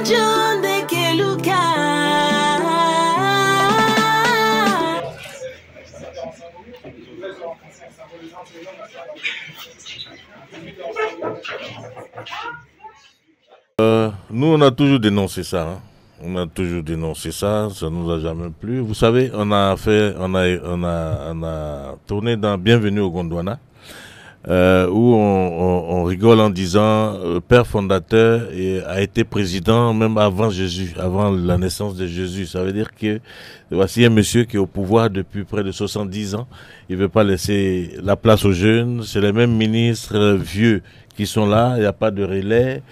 Nous, on a toujours dénoncé ça. Hein. On a toujours dénoncé ça. Ça nous a jamais plu. Vous savez, on a tourné dans Bienvenue au Gondwana, où on rigole en disant Père fondateur a été président même avant Jésus, avant la naissance de Jésus. Ça veut dire que voici un monsieur qui est au pouvoir depuis près de 70 ans. Il veut pas laisser la place aux jeunes. C'est les mêmes ministres vieux qui sont là, il n'y a pas de relais.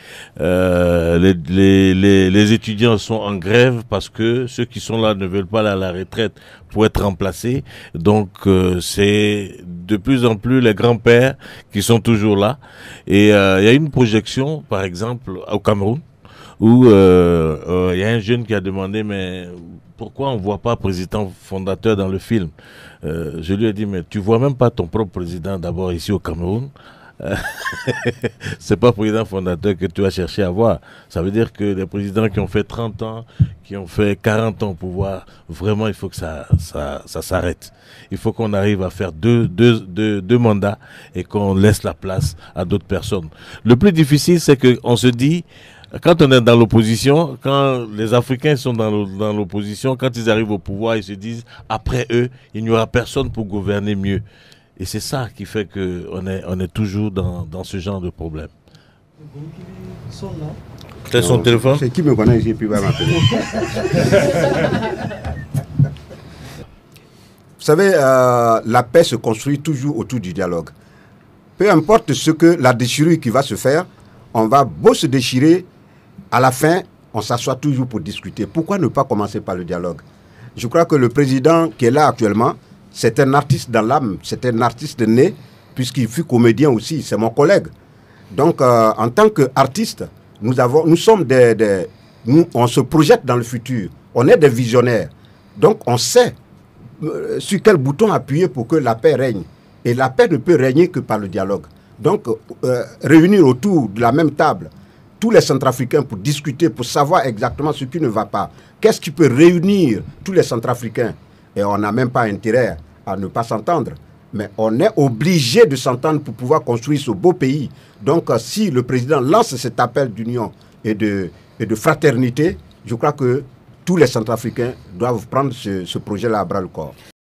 Les étudiants sont en grève parce que ceux qui sont là ne veulent pas aller à la retraite pour être remplacés. Donc c'est de plus en plus les grands-pères qui sont toujours là. Et il y a une projection, par exemple, au Cameroun, où il y a un jeune qui a demandé, mais pourquoi on ne voit pas président fondateur dans le film? Je lui ai dit, mais tu vois même pas ton propre président d'abord ici au Cameroun. C'est pas président fondateur que tu vas chercher à voir. Ça veut dire que les présidents qui ont fait 30 ans, qui ont fait 40 ans au pouvoir, vraiment il faut que ça s'arrête. Il faut qu'on arrive à faire deux mandats et qu'on laisse la place à d'autres personnes. Le plus difficile, c'est qu'on se dit, quand on est dans l'opposition, quand les Africains sont dans l'opposition, quand ils arrivent au pouvoir, ils se disent, après eux, il n'y aura personne pour gouverner mieux. Et c'est ça qui fait qu'on est toujours dans ce genre de problème. C'est son téléphone? C'est qui me connaît ici, puis va m'appeler. Vous savez, la paix se construit toujours autour du dialogue. Peu importe ce que la déchirure qui va se faire, on va beau se déchirer, à la fin, on s'assoit toujours pour discuter. Pourquoi ne pas commencer par le dialogue? Je crois que le président qui est là actuellement, c'est un artiste dans l'âme, c'est un artiste né, puisqu'il fut comédien aussi, c'est mon collègue. Donc, en tant qu'artiste, nous on se projette dans le futur, on est des visionnaires. Donc, on sait sur quel bouton appuyer pour que la paix règne. Et la paix ne peut régner que par le dialogue. Donc, réunir autour de la même table tous les Centrafricains pour discuter, pour savoir exactement ce qui ne va pas. Qu'est-ce qui peut réunir tous les Centrafricains? Et on n'a même pas intérêt à ne pas s'entendre. Mais on est obligé de s'entendre pour pouvoir construire ce beau pays. Donc, si le président lance cet appel d'union et de fraternité, je crois que tous les Centrafricains doivent prendre ce projet-là à bras le corps.